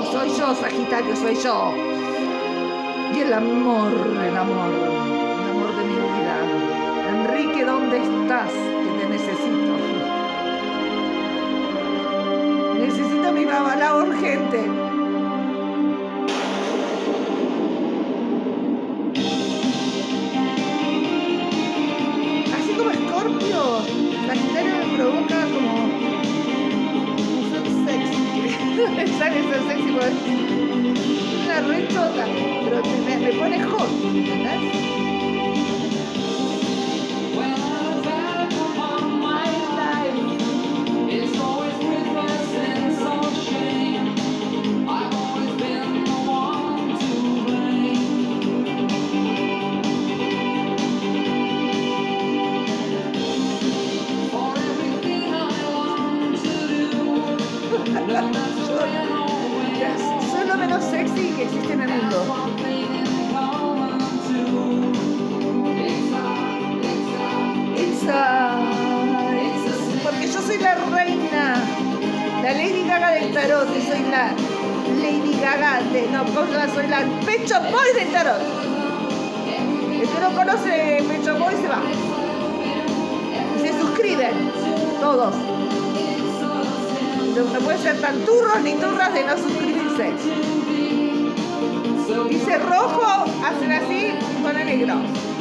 soy yo, Sagitario, soy yo. Y el amor de mi vida. Enrique, ¿dónde estás? Que te necesito. Necesito mi babalao urgente. Así como Escorpio, Sagitario me provoca como ser sexy. Sale ser sexy porque una re chota, pero me pone hot, ¿entendés? Soy lo menos sexy que existe en el mundo. Porque yo soy la reina, la Lady Gaga del tarot, y soy la Lady Gaga de... No, soy la Pecho Boy del tarot. El que no conoce Pecho Boy se va. Y se suscriben, todos. No pueden ser tan turros ni turras de no suscribirse. Dice rojo, hacen así y ponen negro.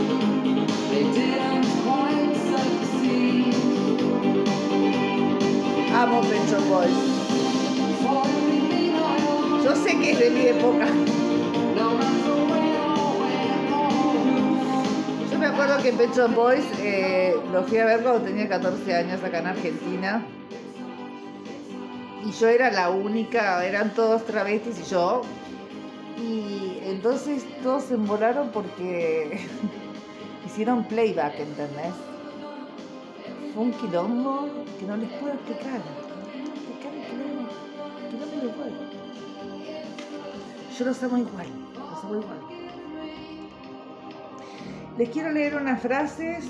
Amo Pecho Boys. Yo sé que es de mi época. Yo me acuerdo que Pecho Boys lo fui a ver cuando tenía 14 años acá en Argentina. Y yo era la única, eran todos travestis y yo. Y entonces todos se embolaron porque hicieron playback, ¿entendés? Fue un quilombo que no les puedo explicar. Que no me lo puedo. Yo los amo igual, Les quiero leer unas frases.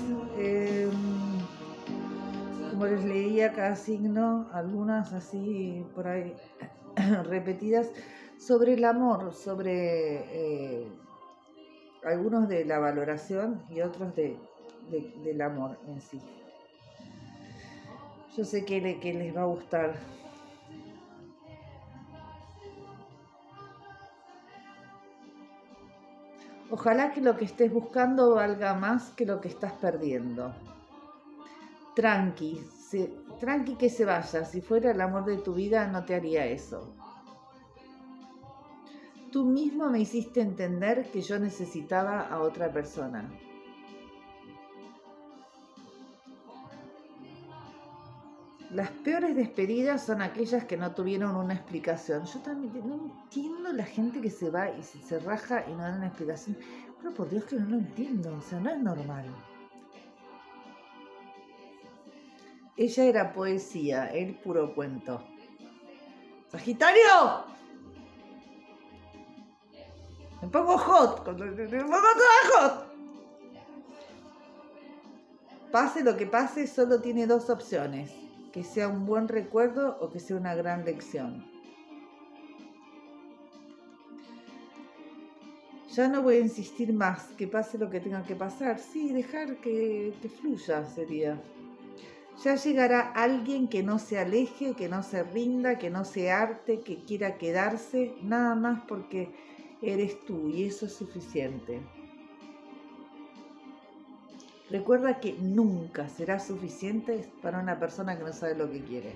Como les leía cada signo, algunas así por ahí repetidas, sobre el amor, sobre algunos de la valoración y otros del amor en sí. Yo sé que les va a gustar. Ojalá que lo que estés buscando valga más que lo que estás perdiendo. Tranqui que se vaya. Si fuera el amor de tu vida, no te haría eso. Tú mismo me hiciste entender que yo necesitaba a otra persona. Las peores despedidas son aquellas que no tuvieron una explicación. Yo también no entiendo la gente que se va y se raja y no da una explicación. Pero por Dios que no lo entiendo, o sea, no es normal. Ella era poesía, él puro cuento. ¡Sagitario! Me pongo hot, me pongo toda hot. Pase lo que pase, solo tiene dos opciones. Que sea un buen recuerdo o que sea una gran lección. Ya no voy a insistir más, que pase lo que tenga que pasar. Sí, dejar que fluya sería. Ya llegará alguien que no se aleje, que no se rinda, que no se harte, que quiera quedarse, nada más porque eres tú y eso es suficiente. Recuerda que nunca será suficiente para una persona que no sabe lo que quiere.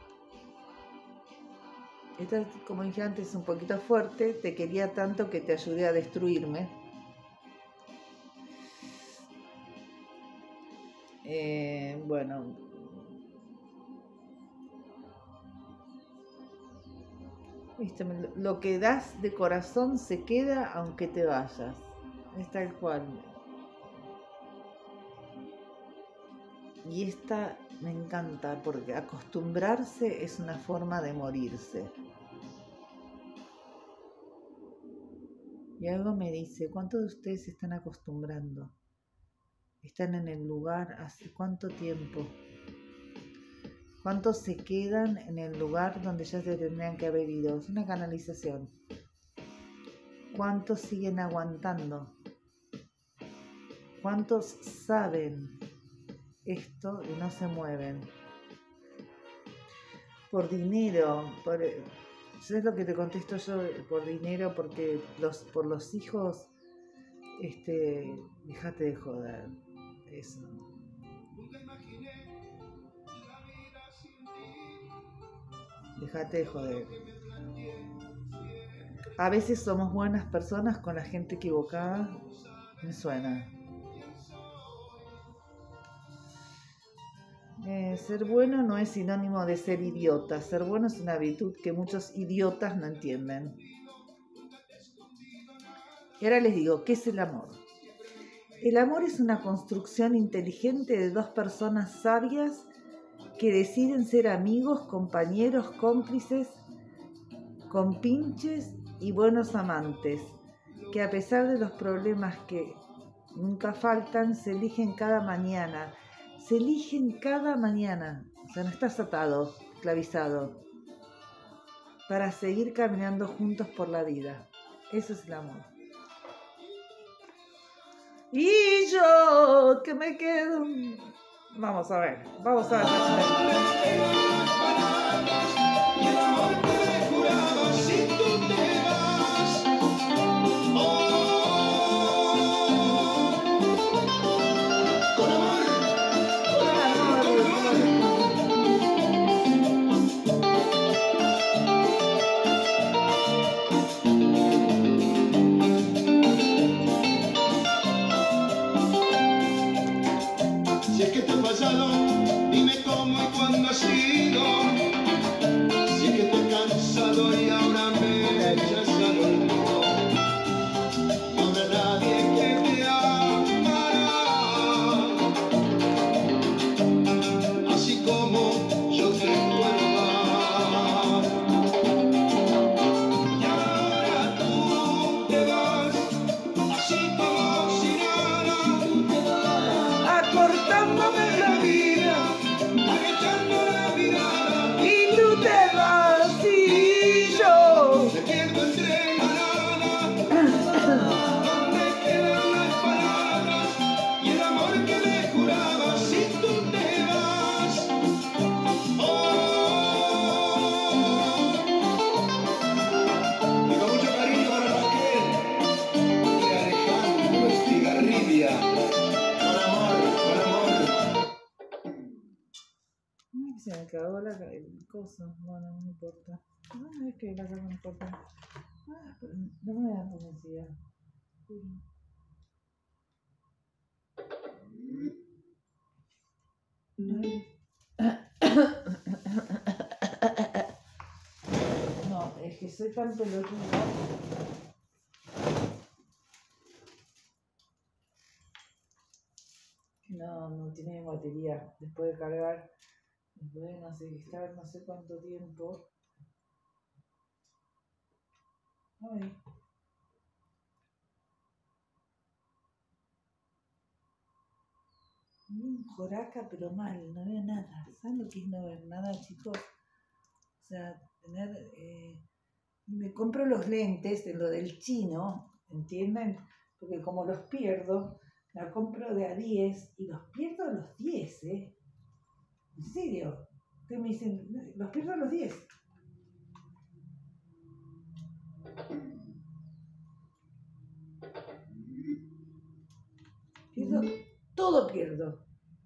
Esta, como dije antes, es un poquito fuerte. Te quería tanto que te ayudé a destruirme. Bueno. ¿Viste? Lo que das de corazón se queda aunque te vayas. Es tal cual. Y esta me encanta porque acostumbrarse es una forma de morirse. Y algo me dice, ¿cuántos de ustedes se están acostumbrando? Están en el lugar hace cuánto tiempo ¿Cuántos se quedan en el lugar donde ya se tendrían que haber ido? Es una canalización. ¿Cuántos siguen aguantando? ¿Cuántos saben esto y no se mueven? Por dinero, ¿sabes lo que te contesto yo? Por dinero, porque por los hijos, déjate de joder. Eso. Déjate de joder. A veces somos buenas personas con la gente equivocada. Me suena. Ser bueno no es sinónimo de ser idiota. Ser bueno es una virtud que muchos idiotas no entienden. Y ahora les digo, ¿qué es el amor? El amor es una construcción inteligente de dos personas sabias que deciden ser amigos, compañeros, cómplices, compinches y buenos amantes, que a pesar de los problemas que nunca faltan, se eligen cada mañana. Se eligen cada mañana. O sea, no estás atado, esclavizado, para seguir caminando juntos por la vida. Eso es el amor. Y yo que me quedo. Vamos a ver. Dime cómo y cuándo ha sido. Si es que te he cansado y ahora me echas al olvido. No habrá nadie que te amará así como yo te puedo amar. Y ahora tú te vas así como si nada. Tú te vas acortándome la vida, agachando la mirada, Y tú te vas y yo me pierdo entre manadas, donde quedan las palabras y el amor que me juraba si tú te vas. Y con mucho cariño para Raquel y Alejandro Estigarribia. Con amor. se me cagó el coso. Bueno, no importa. No, es que la cosa no importa. No me da necesidad. No, es que soy tan pelotuda. No tiene batería. Después de cargar, después de estar no sé cuánto tiempo. Ay. Un joraca, pero mal, no veo nada. ¿Saben lo que es no ver nada, chicos? O sea, tener... me compro los lentes de lo del chino, ¿entienden? Porque como los pierdo, la compro de a 10 y los pierdo a los 10, ¿eh? ¿En serio? Ustedes me dicen, los pierdo a los 10. Pierdo, todo pierdo.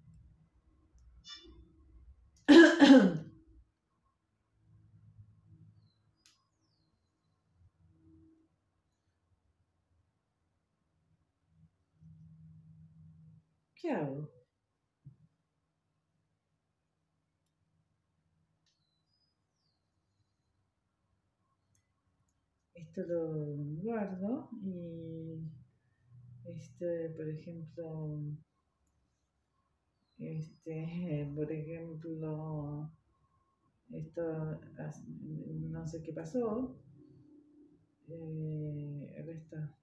¿Qué hago? Esto lo guardo y por ejemplo, esto no sé qué pasó. Resta.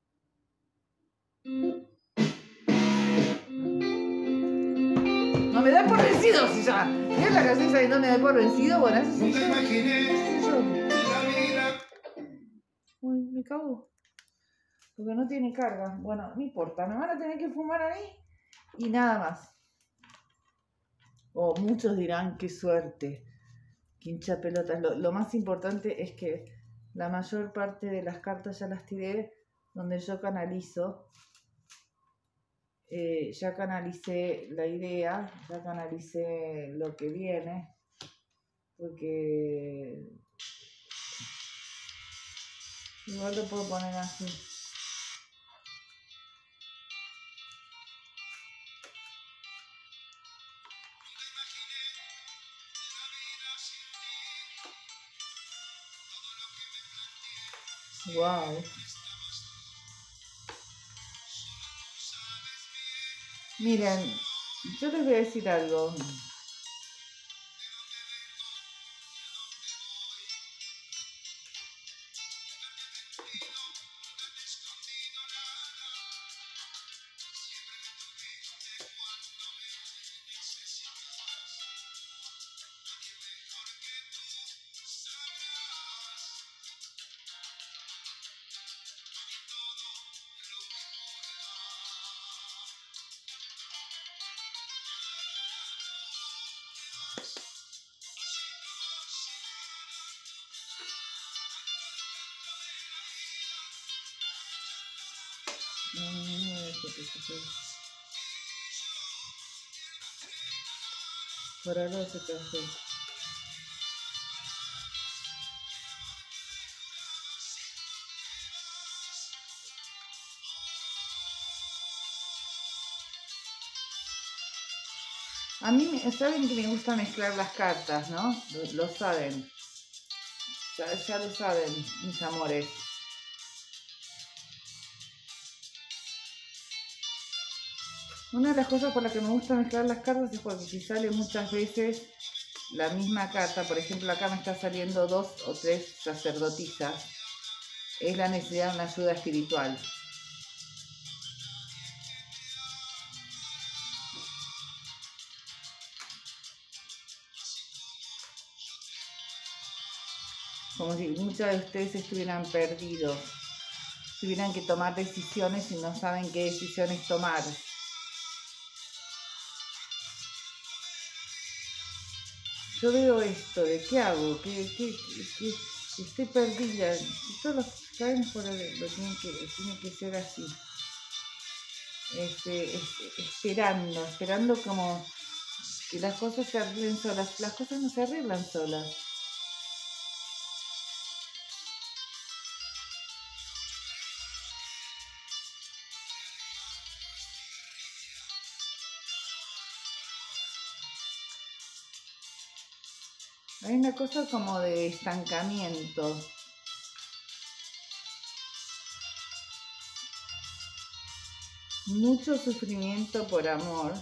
No me da por decir. vencido se llama. Mirá la canción esa, no me doy por vencido. Bueno, eso sí. Nunca imaginé la vida. Uy, me cago. Porque no tiene carga. Bueno, no importa, me van a tener que fumar ahí y nada más. O muchos dirán, qué suerte, que hincha pelotas. Lo más importante es que la mayor parte de las cartas ya las tiré donde yo canalizo. Ya canalicé la idea, ya canalicé lo que viene, porque igual lo puedo poner así. Wow. Miren, yo les voy a decir algo. Por algo se casó. A mí, saben que me gusta mezclar las cartas, ¿no? Lo saben. Ya lo saben, mis amores. Una de las cosas por las que me gusta mezclar las cartas es porque si sale muchas veces la misma carta, por ejemplo acá me está saliendo 2 o 3 sacerdotisas, es la necesidad de una ayuda espiritual. Como si muchos de ustedes estuvieran perdidos, tuvieran que tomar decisiones y no saben qué decisiones tomar. Yo veo esto, ¿de qué hago? ¿Qué estoy perdida? Si todos los que caen por lo tiene que ser así. Esperando como que las cosas se arreglen solas. Las cosas no se arreglan solas. Hay una cosa como de estancamiento. Mucho sufrimiento por amor.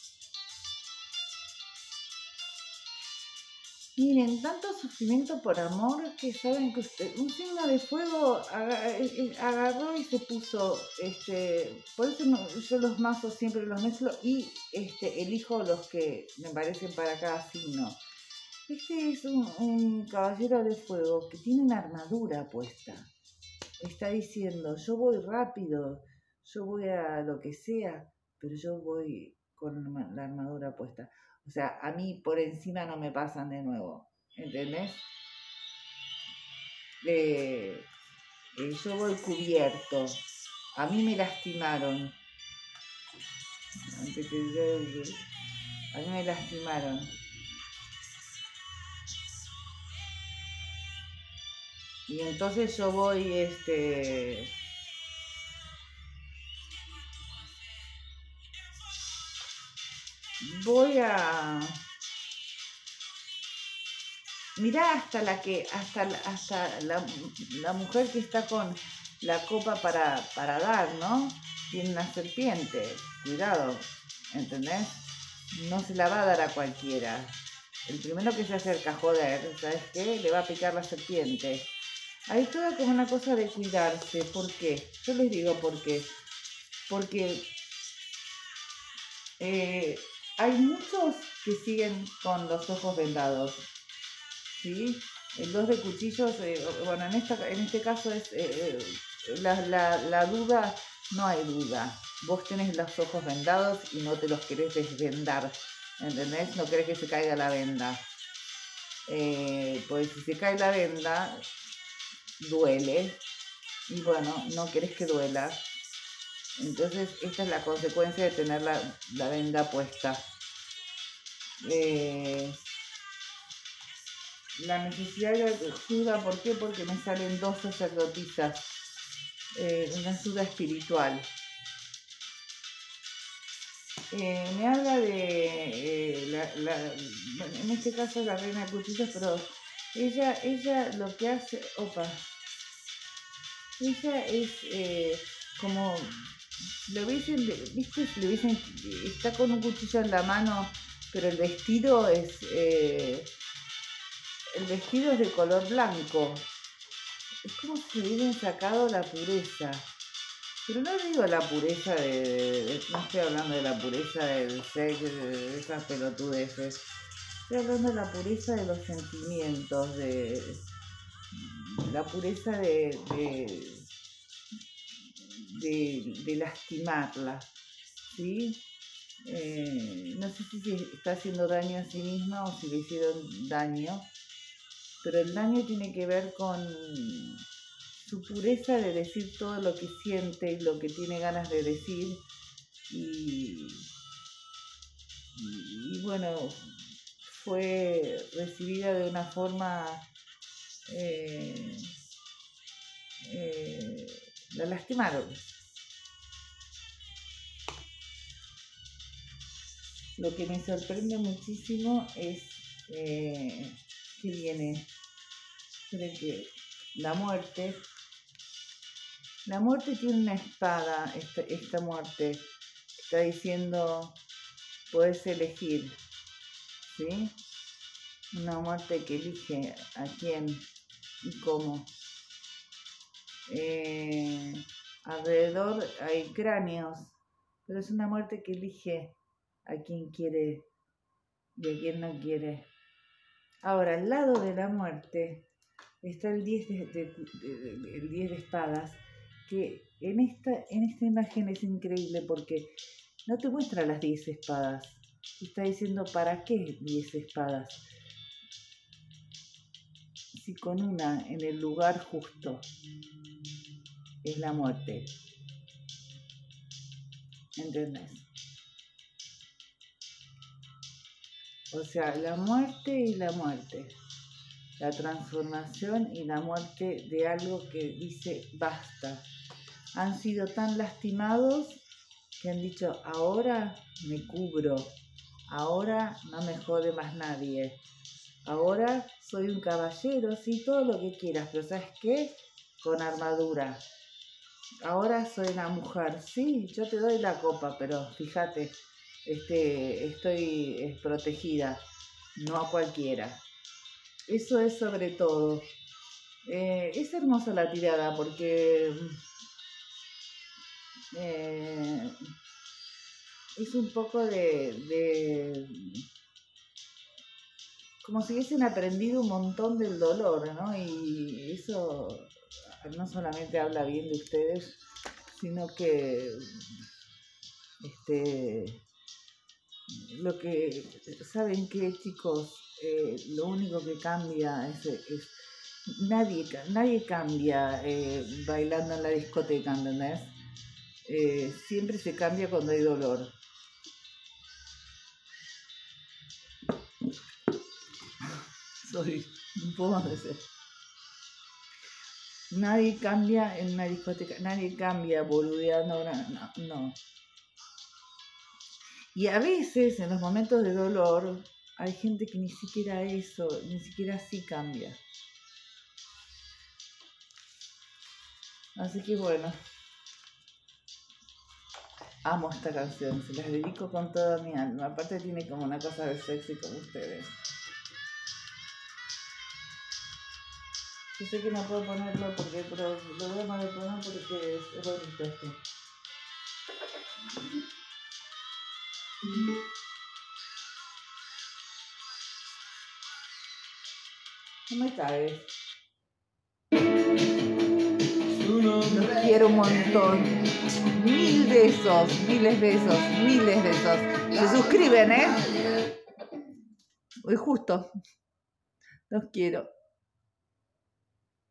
Miren, tanto sufrimiento por amor que saben que un signo de fuego agarró y se puso, por eso yo los mazos siempre los mezclo y elijo los que me parecen para cada signo. Este es un caballero de fuego que tiene una armadura puesta. Está diciendo, yo voy rápido, yo voy a lo que sea, pero yo voy con la armadura puesta. O sea, a mí por encima no me pasan de nuevo, ¿entendés? Yo voy cubierto. A mí me lastimaron. A mí me lastimaron. Y entonces yo voy, voy a... Mirá hasta la mujer que está con la copa para dar, ¿no? Tiene una serpiente, cuidado, ¿entendés? No se la va a dar a cualquiera. El primero que se acerca a joder, ¿sabes qué? Le va a picar la serpiente. Hay toda como una cosa de cuidarse. ¿Por qué? Yo les digo por qué. Porque Hay muchos que siguen con los ojos vendados, ¿sí? El 2 de cuchillos, bueno, en este caso es la duda, no hay duda. Vos tenés los ojos vendados y no te los querés desvendar, ¿entendés? No querés que se caiga la venda. Pues si se cae la venda, duele. Y bueno, no querés que duela. Entonces, esta es la consecuencia de tener la venda puesta. La necesidad de ayuda, ¿por qué? Porque me salen 2 sacerdotisas, una ayuda espiritual. Me habla de, bueno, en este caso la reina de cuchillos, pero ella lo que hace, ella es como, lo hubiesen, viste, si lo hubiesen, está con un cuchillo en la mano, pero el vestido es de color blanco. Es como si le hubiesen sacado la pureza. Pero no digo la pureza no estoy hablando de la pureza del sexo, de esas pelotudeces. Estoy hablando de la pureza de los sentimientos, de la pureza de lastimarla, ¿sí? No sé si se está haciendo daño a sí misma o si le hicieron daño, pero el daño tiene que ver con su pureza de decir todo lo que siente y lo que tiene ganas de decir y bueno, fue recibida de una forma, la lastimaron. Lo que me sorprende muchísimo es que viene que la muerte tiene una espada, esta muerte está diciendo, puedes elegir, ¿sí? Una muerte que elige a quién y cómo. Alrededor hay cráneos, pero es una muerte que elige a quien quiere y a quien no quiere. Ahora, al lado de la muerte está el 10 el 10 de espadas, que en esta imagen es increíble porque no te muestra las 10 espadas. Te está diciendo, ¿para qué 10 espadas? Si con una en el lugar justo es la muerte. ¿Entendés? O sea, la muerte y la muerte. La transformación y la muerte de algo que dice basta. Han sido tan lastimados que han dicho, ahora me cubro, ahora no me jode más nadie, ahora soy un caballero, sí, todo lo que quieras, pero ¿sabes qué? Con armadura. Ahora soy una mujer, sí, yo te doy la copa, pero fíjate, estoy protegida, no a cualquiera. Eso es sobre todo. Es hermosa la tirada porque es un poco de como si hubiesen aprendido un montón del dolor, ¿no? Y eso no solamente habla bien de ustedes, sino que lo que saben que, chicos, lo único que cambia es nadie cambia bailando en la discoteca, ¿entendés? Siempre se cambia cuando hay dolor. No puedo más decir. Nadie cambia en una discoteca, nadie cambia boludeando, no. Y a veces, en los momentos de dolor, hay gente que ni siquiera eso, ni siquiera así cambia. Así que bueno, amo esta canción, se las dedico con toda mi alma. Aparte tiene como una cosa de sexy como ustedes. Yo sé que no puedo ponerlo pero lo voy a poner porque es bonito esto. No me cagues. Los quiero un montón. 1000 besos, miles besos, miles besos. Se suscriben, ¿eh? Hoy justo. Los quiero.